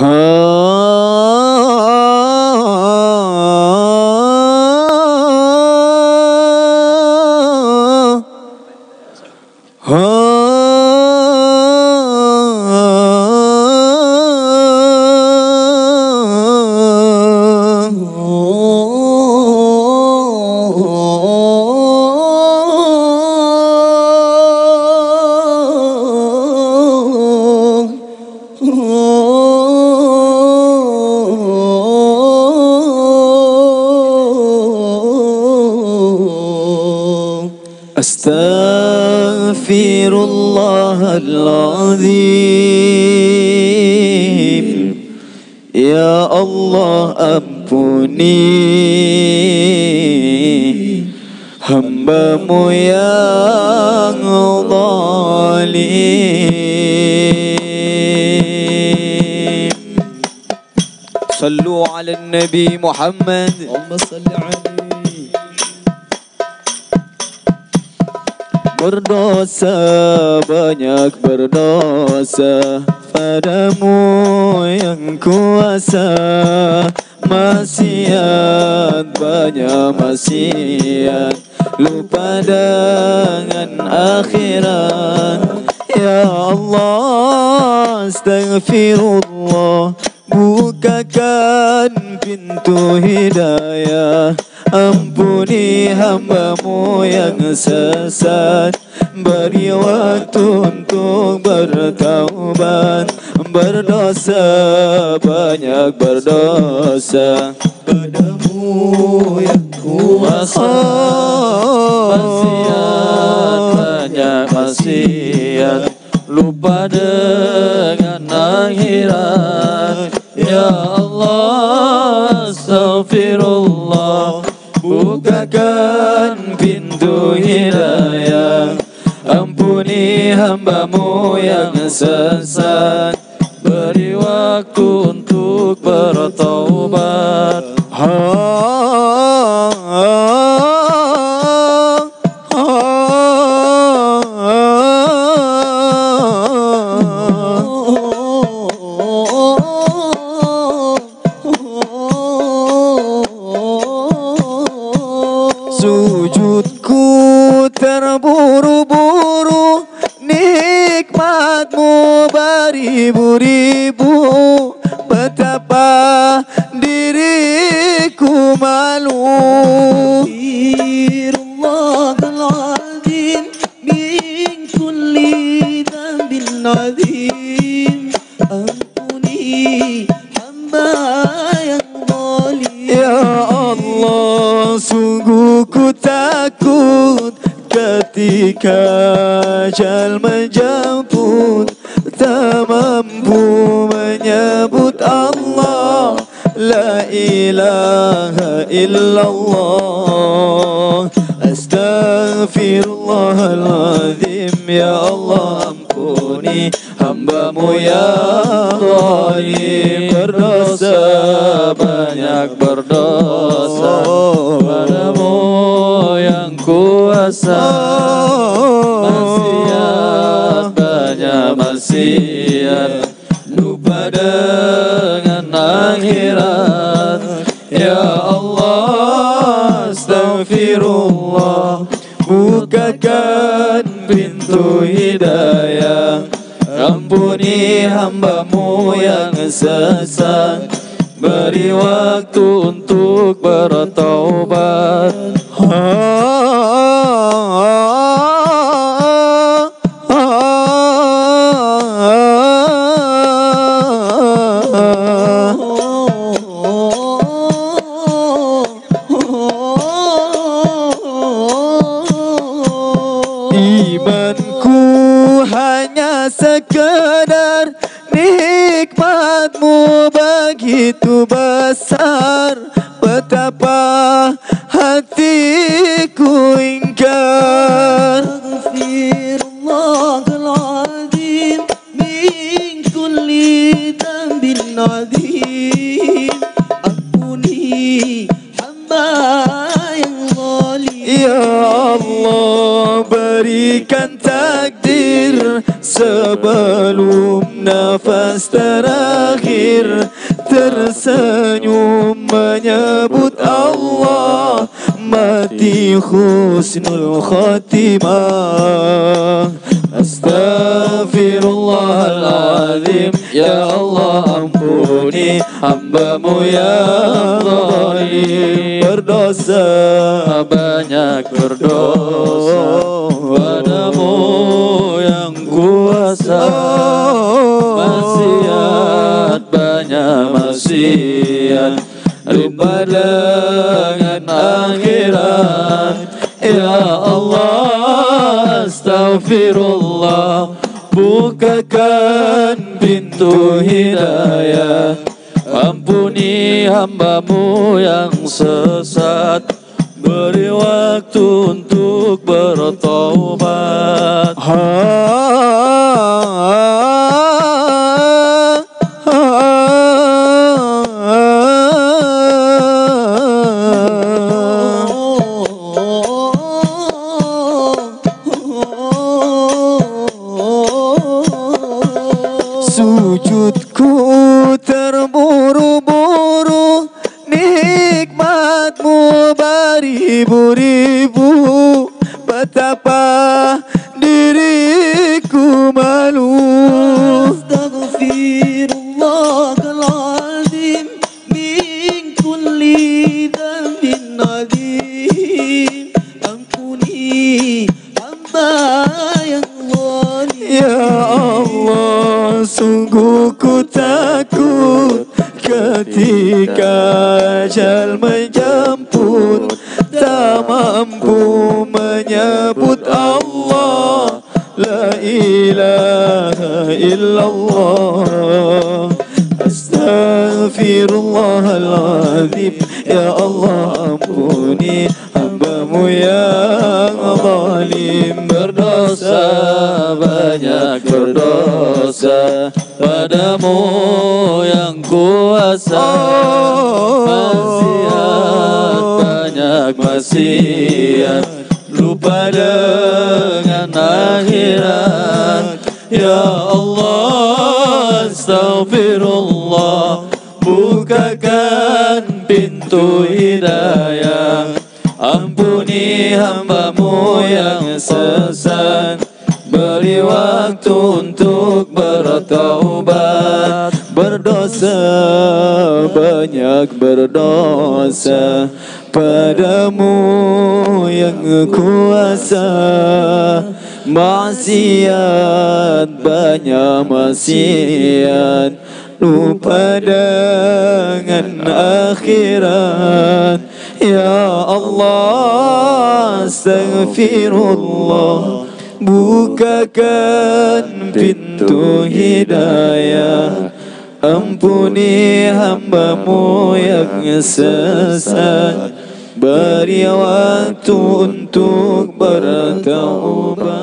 Astaghfirullahaladzim. Ya Allah, ampuni hamba-Mu yang zalim. Sallu ala Nabi Muhammad. Allahumma salli alaihi. Berdosa, banyak berdosa padamu yang kuasa. Maksiat, banyak maksiat, lupa dengan akhirat. Ya Allah, astaghfirullah, bukakan pintu hidayah. Ampuni hamba-Mu yang sesat, beri waktu untuk bertaubat. Berdosa, banyak berdosa padamu yang kuasa. Maksiat, banyak maksiat, lupa dengan akhirat. Ya Allah, astaghfirullah, bukakan pintu hidayah. Ampuni hamba-Mu yang sesat, beri waktu untuk bertaubat. Sujudku terburu-buru, nikmat-Mu beribu-ribu. Betapa diriku malu. Astaghfirullahaladzim min kulli dzambin adzim. Ampuni hamba yang zalim. Ya Allah, sungguh ku takut ketika ajal menjemput. Tak mampu menyebut Allah, la ilaha illallah. Astaghfirullahaladzim. Ya Allah, ampuni hamba-Mu yang zalim. Berdosa, banyak berdosa padamu yang kuasa. Maksiat, banyak maksiat, lupa dengan akhirat. Ya Allah, astaghfirullah, bukakan pintu hidayah. Ampuni hamba-Mu yang sesat, beri waktu untuk bertaubat. Imanku hanya sekedar, nikmat-Mu begitu besar. Betapa hatiku ingkar. Astaghfirullahaladzim min kulli dzambin adzim. Ampuni hamba yang zalim. Ya Allah, berikan takdir sebelum nafas nafas terakhir tersenyum menyebut Allah, mati husnul khatimah. Astaghfirullahaladzim, ya Allah ampuni hamba-Mu yang zalim, berdosa, banyak berdosa padamu yang kuasa, maksiat banyak maksiat, lupa dengan akhirat. Ya Allah, astaghfirullah, bukakan pintu hidayah, ampuni hamba-Mu yang sesat, beri waktu untuk bertaubat. Sujudku terburu-buru, nikmat-Mu beribu-ribu, betapa diriku malu. Astaghfirullahaladzim min kulli dzambin adzim, ampuni hamba yang zalim. Ya Allah, sungguh ku takut ketika ajal menjemput, tak mampu menyebut Allah, la ilaha illallah. Astaghfirullahaladzim, ya Allah ampuni hamba-Mu yang zalim, berdosa, banyak berdosa padamu yang kuasa, maksiat banyak maksiat, lupa dengan akhirat. Ya Allah, astaghfirullah, bukakan pintu hidayah, ampuni hamba-Mu yang sesat, beri waktu untuk bertaubat, berdosa, banyak berdosa padamu yang kuasa, maksiat banyak maksiat, lupa dengan akhirat. Ya Allah, astaghfirullah, bukakan pintu hidayah, ampuni hamba-Mu yang sesat, beri waktu untuk bertaubat.